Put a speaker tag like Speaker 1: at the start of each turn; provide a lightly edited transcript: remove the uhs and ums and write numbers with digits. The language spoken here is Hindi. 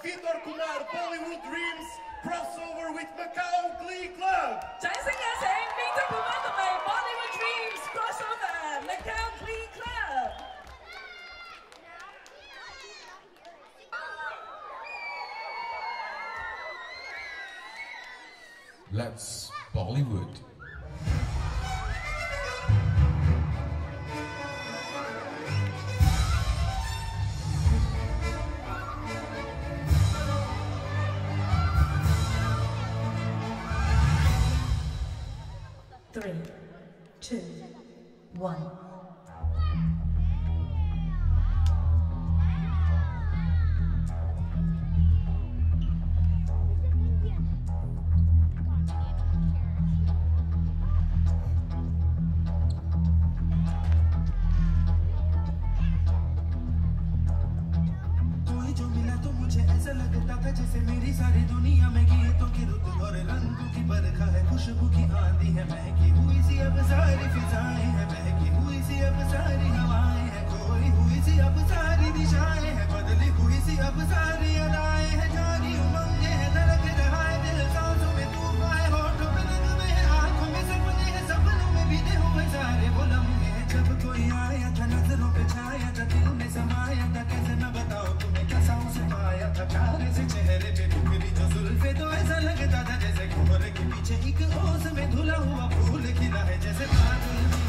Speaker 1: Bollywood Dreams crossover with Macau Glee Club.
Speaker 2: 掌聲有請 Victor 同埋 Bollywood Dreams crossover Macau Glee Club.
Speaker 3: Let's Bollywood.
Speaker 2: Three, two, one.
Speaker 4: ऐसा लगता था जैसे मेरी सारी दुनिया में गीतों की रुत और रंगों की बरखा है, खुशबू की आंधी है, महकी हुई सी अब सारी फिजाएं हैं, महकी हुई सी अब सारी हवाएं हैं, खोई हुई सी अब सारी दिशाएं हैं, बदली हुई सी अब सारी अदाएं हैं, जागी उमंगे हैं, धड़क रहा है दिल, सांसों में तूफान है, होठों पे नगमे हैं, आंखों में सपने हैं, सपनों में बीते हुए सारे वो लम्हे हैं, जब कोई आया था नजरों पे छाया था, दिल में समाया था, कैसे मैं बताऊं तुम्हें कैसा उसे पाया था, प्यारे से चेहरे पे बिखरी जो जुल्फे, तो ऐसा लगता था जैसे कोहरे के पीछे एक ओस में धुला हुआ फूल खिला है, जैसे बादल